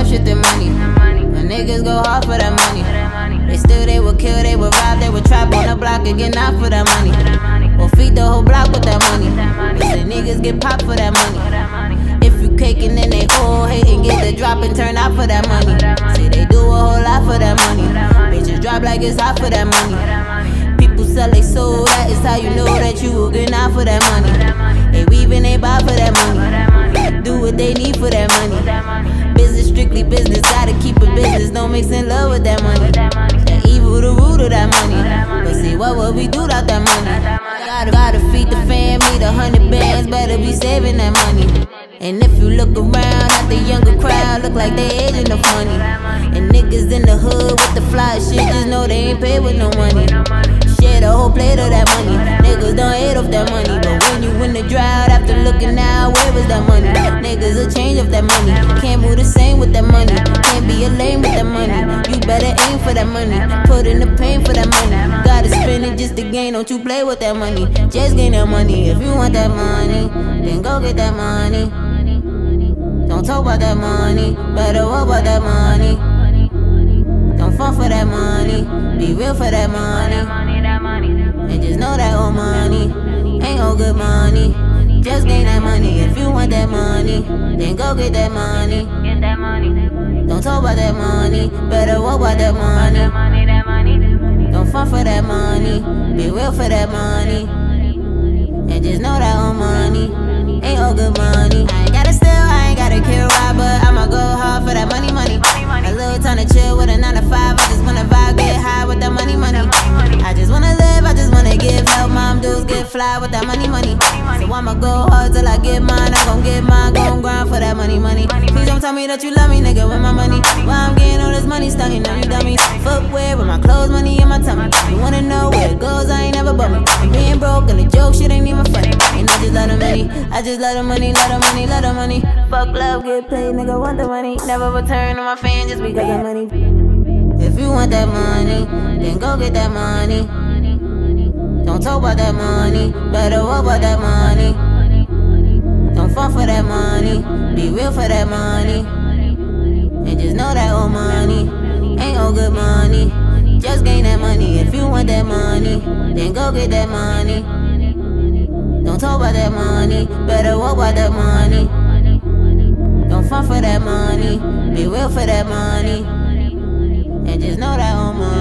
shit than money. My niggas go hard for that money. They steal, they would kill, they would rob, they would trap on the block and get knocked for that money. Or feed the whole block with that money. They say niggas get popped for that money. If you caking, then they all hating, get the drop and turn out for that money. Say they do a whole lot for that money. Bitches drop like it's hot for that money. People sell they soul, that is how you know that you will get out for that money. They weaving, they buy for that money. Do what they need for that money. Business, strictly business, gotta keep it business. Don't mix in love with that money. That evil, the root of that money. But see, what would we do without that money? Gotta feed the family, the 100 bands, better be saving that money. And if you look around at the younger crowd, look like they aging the funny. And niggas in the hood with the fly shit, just know they ain't paid with no money. Share the whole plate of that money. Niggas don't hate off that money, but when you in the drought, after looking now, where was that money? Niggas will change off that money. Can't move the same with that money. Can't be a lame with that money. You better aim for that money. Put in the pain for that money. Gotta spend it just to gain. Don't you play with that money. Just gain that money. If you want that money, then go get that money. Don't talk about that money. Better work about that money. Don't fall for that money. Be real for that money. And just know that old money ain't all good money. Just gain that money. If you want that money, then go get that money. Don't talk about that money. Better work about that money. Don't fall for that money. Be real for that money. And just know that old money ain't all good money. I ain't gotta steal, I ain't gotta kill, rob, but I'ma go hard for that money. A little time to chill with a 9 to 5. I just wanna vibe, get high with that money. I just wanna live, I just wanna give help. Mom dudes get fly with that money. So I'ma go hard till I get mine. I'm gon' get mine, gon' grind for that money. Please don't tell me that you love me, nigga, with my money. While I'm getting all this money, stunning on you dummies. Footwear with my clothes, money in my tummy. You wanna know where it goes, I ain't never bought me. I'm being broke and the joke shit ain't even funny. And I just love the money, I just love the money, love the money, love the money. Fuck love, get paid, nigga, want the money. Never return to my fan just because of money. If you want that money, then go get that money. Don't talk about that money, better work about that money. Don't fall for that money, be real for that money. And just know that old money ain't all good money. Just gain that money. If you want that money, then go get that money. Don't talk about that money, better work about that money. Don't fall for that money, be real for that money. And just know that old money